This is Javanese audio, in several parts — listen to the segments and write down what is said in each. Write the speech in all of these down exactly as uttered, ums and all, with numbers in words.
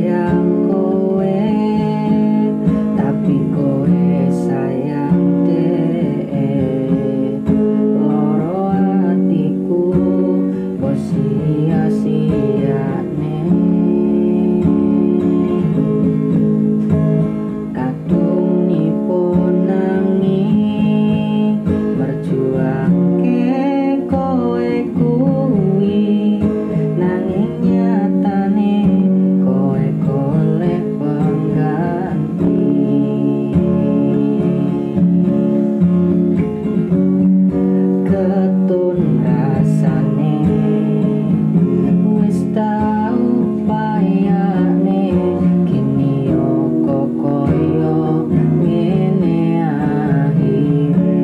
sayang kowe, tapi kowe sayang dek. Loro hatiku wes sia-siane, kadung nipun nanging merjuangke kowe kuwi, nanging nyatane kowe golek pengganti. Ketun rasane wis tau payane, kini yo kok koyo ngene akhire.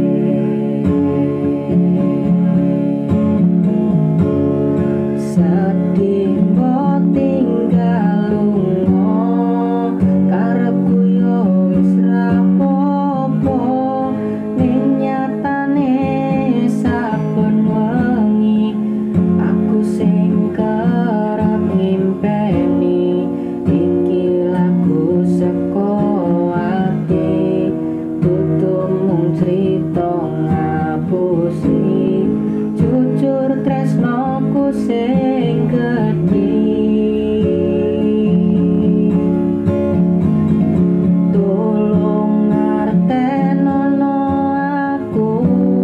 Sedih mbok tinggal lunga, karepku yo wis rapopo, ning nyatane saben wengi aku sing kerep ngimpeni. Iki lagu seko ati, dudu mung crita ngapusi, jujur tresnoku sing gedhi. Tolong ngartenono aku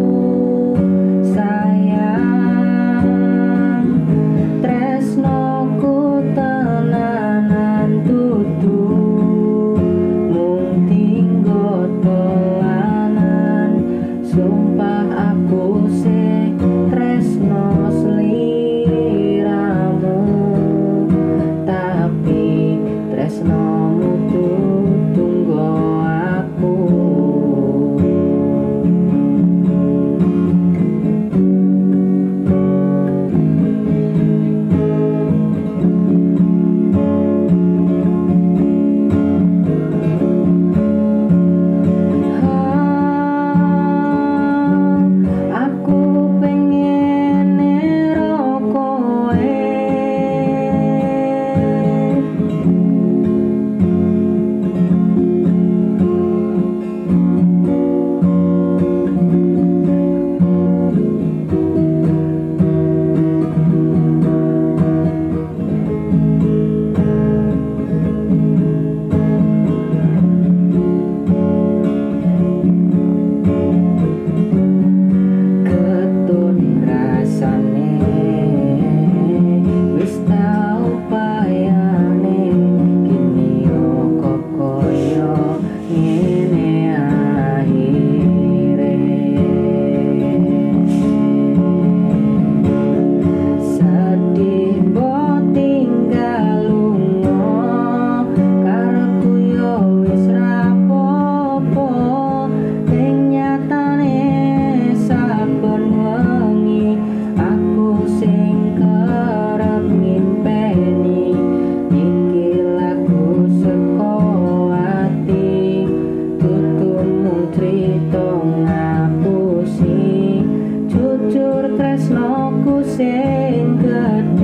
sayang, tresnoku tenanan dudu mung tinggo dolanan. Sumpah aku sing tresno sliramu, tapi tresnomu dudu nggo aku. Aku pengen ero kowe, ketun rasane wis tau payane, kini yo kok koyo ngene akhire. Sedih mbok tinggal lunga, karepku yo wis rapopo, ning nyatane saben wengi aku sing kerep ngimpeni. Iki lagu seko ati, dudu mung crita ngapusi, jujur tresnoku sing gedhi.